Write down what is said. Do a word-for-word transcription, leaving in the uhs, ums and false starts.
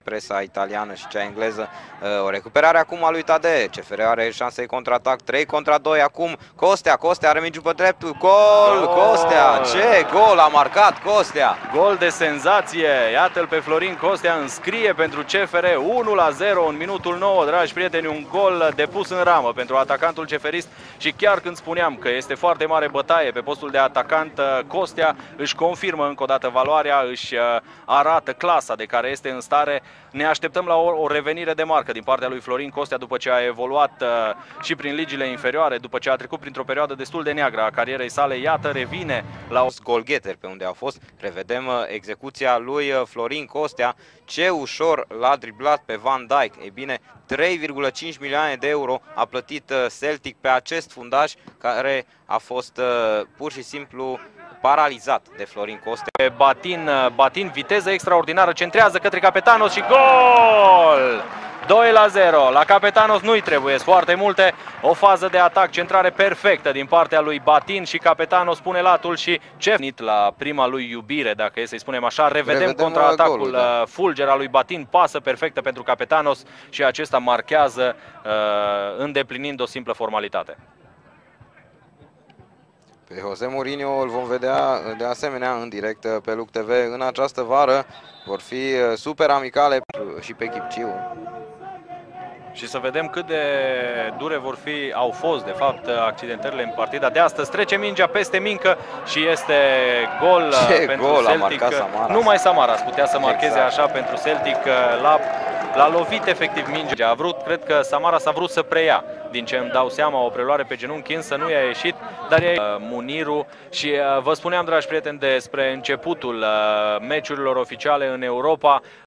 presa italiană și cea engleză. O recuperare acum a lui Tadee. C F R are șanse de contraatac. trei contra doi acum. Costea, Costea are mingea pe dreptul. Gol! Costea! Ce gol a marcat Costea! Gol de senzație. Iată-l pe Florin Costea, înscrie pentru C F R unu la zero în minutul nouă, dragi prieteni, un gol depus în ramă pentru atacantul ceferist și chiar când spuneam că este foarte mare bătaie pe postul de atacant, Costea își confirmă încă o dată valoarea, își arată clasa de care este în stare. Ne așteptăm la o, o revenire de marcă din partea lui Florin Costea după ce a evoluat uh, și prin ligile inferioare, după ce a trecut printr-o perioadă destul de neagră a carierei sale. Iată, revine la o golgheter pe unde au fost. Revedem uh, execuția lui uh, Florin Costea. Ce ușor l-a driblat pe Van Dijk. Ei bine, trei virgulă cinci milioane de euro a plătit uh, Celtic pe acest fundaș care a fost uh, pur și simplu paralizat de Florin Costea. Batin, Batin, viteză extraordinară, centrează către Capetanos și gol! doi la zero. La Capetanos nu-i trebuie foarte multe. O fază de atac, centrare perfectă din partea lui Batin și Capetanos pune latul și Cefnit la prima lui iubire, dacă e să-i spunem așa. Revedem, Revedem contraatacul golul, da. fulger al lui Batin, pasă perfectă pentru Capetanos și acesta marchează îndeplinind o simplă formalitate. Pe Jose Mourinho îl vom vedea de asemenea în direct pe Luc T V în această vară. Vor fi super amicale și pe Chipciu. Și să vedem cât de dure vor fi, au fost de fapt accidentările în partida de astăzi. Trece mingea peste Mincă și este gol Ce pentru gol Celtic. A Samaras. Numai Samaras putea să marcheze exact. așa pentru Celtic. L-a lovit efectiv mingea. A vrut, cred că Samaras a vrut să preia. Din ce îmi dau seama, o preluare pe genunchi, însă nu i-a ieșit, dar e Muniru. Și vă spuneam, dragi prieteni, despre începutul meciurilor oficiale în Europa.